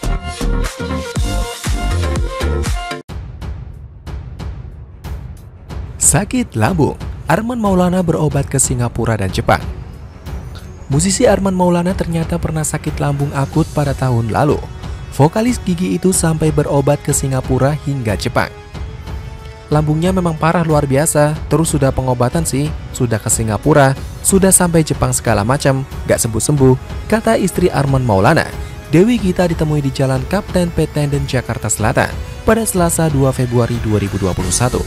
Sakit lambung, Arman Maulana berobat ke Singapura dan Jepang. Musisi Arman Maulana ternyata pernah sakit lambung akut pada tahun lalu. Vokalis Gigi itu sampai berobat ke Singapura hingga Jepang. Lambungnya memang parah luar biasa, terus sudah pengobatan sih, sudah ke Singapura, sudah sampai Jepang segala macam, gak sembuh-sembuh, kata istri Arman Maulana. Dewi Gita ditemui di Jalan Kapten Petenden, Jakarta Selatan pada Selasa 2 Februari 2021.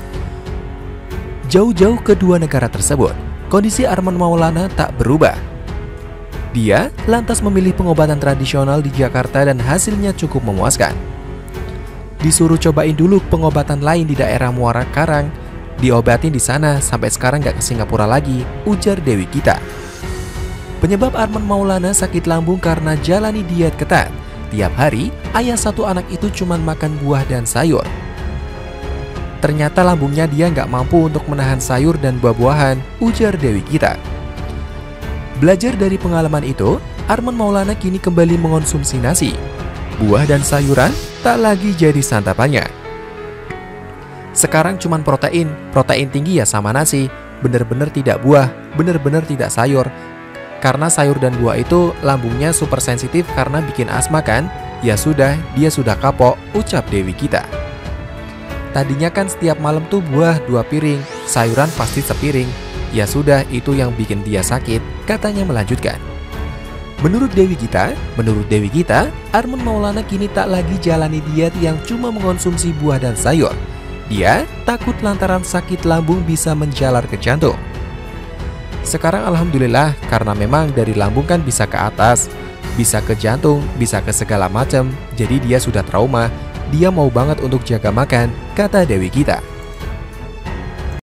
Jauh-jauh ke dua negara tersebut, kondisi Arman Maulana tak berubah. Dia lantas memilih pengobatan tradisional di Jakarta dan hasilnya cukup memuaskan. Disuruh cobain dulu pengobatan lain di daerah Muara Karang, diobatin di sana sampai sekarang gak ke Singapura lagi, ujar Dewi Gita. Penyebab Arman Maulana sakit lambung karena jalani diet ketat. Tiap hari, ayah satu anak itu cuma makan buah dan sayur. Ternyata lambungnya dia nggak mampu untuk menahan sayur dan buah-buahan, ujar Dewi Gita. Belajar dari pengalaman itu, Arman Maulana kini kembali mengonsumsi nasi. Buah dan sayuran tak lagi jadi santapannya. Sekarang cuman protein tinggi ya sama nasi, bener-bener tidak buah, bener-bener tidak sayur. Karena sayur dan buah itu lambungnya super sensitif karena bikin asma kan? Ya sudah, dia sudah kapok, ucap Dewi Gita. Tadinya kan setiap malam tuh buah 2 piring, sayuran pasti sepiring. Ya sudah, itu yang bikin dia sakit, katanya melanjutkan. Menurut Dewi Gita, Arman Maulana kini tak lagi jalani diet yang cuma mengonsumsi buah dan sayur. Dia takut lantaran sakit lambung bisa menjalar ke jantung. Sekarang alhamdulillah, karena memang dari lambung kan bisa ke atas, bisa ke jantung, bisa ke segala macam, jadi dia sudah trauma. Dia mau banget untuk jaga makan, kata Dewi Gita.